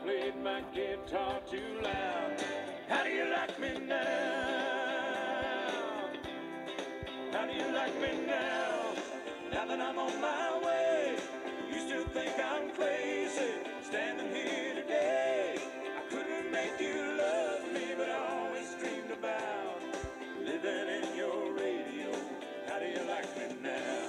played my guitar too loud. How do you like me now? How do you like me now? Now that I'm on my way, you still think I'm crazy, standing here today. I couldn't make you love me, but I always dreamed about living in your radio. How do you like me now?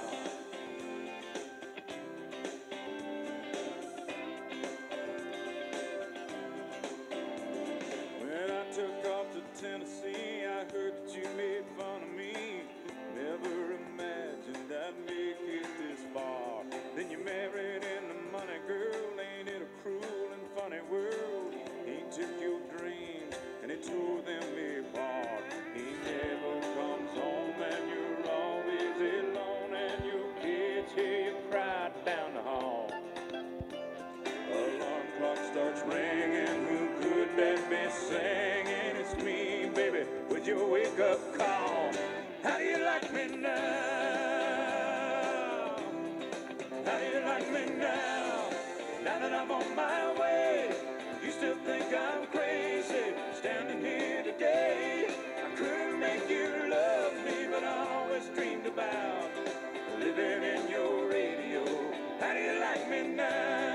When I took off to Tennessee, I heard that you made fun of me. Never imagined I'd make it this far. Then you married into money, girl. Ain't it a cruel and funny world? He took your dreams and he tore them apart. He never comes home and you're always alone, and your kids hear you cry down the hall. Alarm clock starts ringing. Who could that be singing? It's me, baby, with your wake-up call. How do you like me now? How do you like me now? Now that I'm on my way, you still think I'm crazy, standing here today. I couldn't make you love me, but I always dreamed about living in your radio. How do you like me now?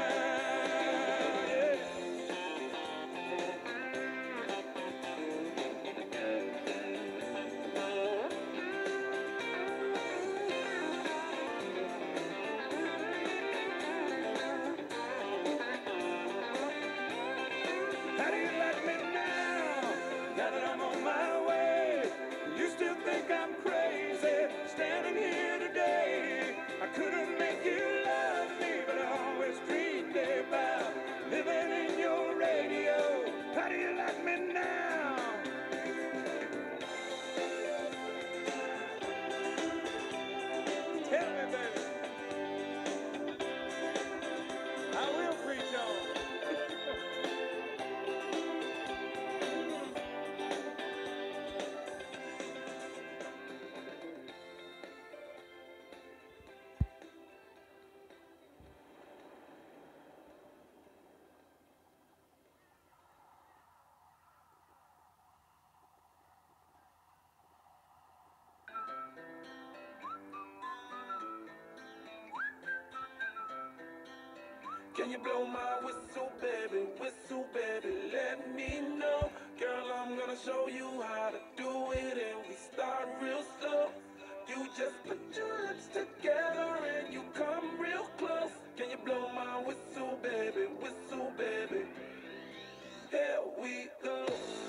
Can you blow my whistle, baby, let me know. Girl, I'm gonna show you how to do it, and we start real slow. You just put your lips together and you come real close. Can you blow my whistle, baby, here we go.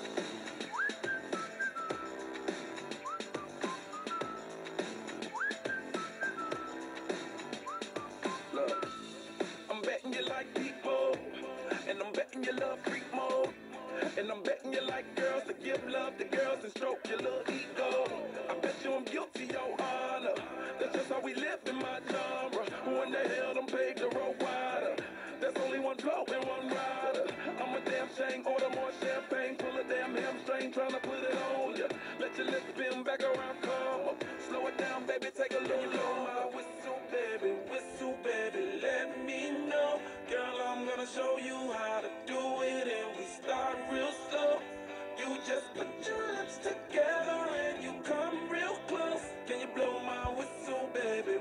Look, I'm betting you like people, and I'm betting you love freak mode, and I'm betting you like girls to give love to girls and stroke your little ego. I bet you I'm guilty, your honor. That's just how we live in my genre. Who in the hell done paved the road wider? There's only one blow and one rider. I'm a damn shame, order more champagne, pull a damn hamstring, tryna put it on ya. Let your lips spin back around, come up. Slow it down, baby, take a little blow my whistle, baby, let me know. Girl, I'm gonna show you how to do it, and we start real slow. You just put your lips together and you come real close. Can you blow my whistle, baby,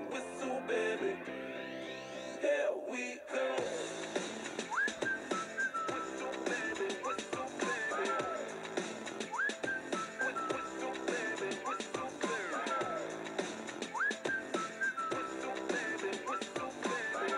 here we go. Whistle, baby, whistle, baby. Whistle, baby, whistle, baby. Whistle, baby, whistle, baby.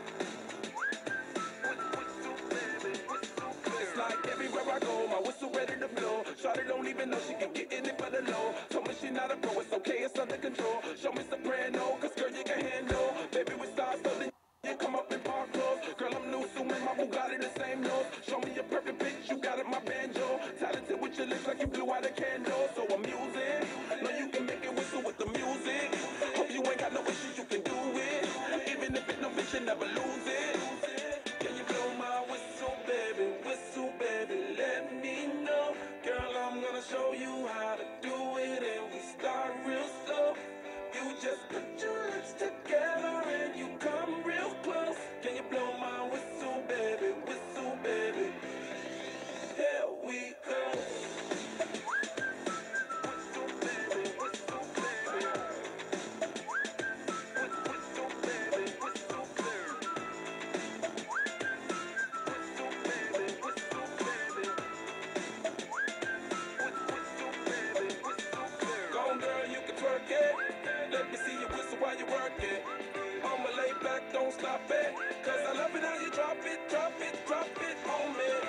Whistle, baby, whistle, baby. It's like everywhere I go, my whistle ready to blow. Shawty don't even know she can get in it for the low. Told me she not a pro, it's okay, it's under control. Show me soprano, cause girl you can handle. Baby we start something, you come up in park clothes. Girl I'm new, so my Bugatti the same nose. Show me a perfect pitch, you got it, my banjo. Talented with your lips like you blew out a candle. So I'm using, know you can make it whistle with the music. Hope you ain't got no issues, you can do it. Even if it's no bitch, you never lose it. Can you blow my whistle, baby, let me know. Girl, I'm gonna show you how to do it, and we start real slow. You just put your lips together and you come real close. Can you blow my whistle, baby, you work it. I'ma lay back, don't stop it. Cause I love it how you drop it, drop it, drop it on me.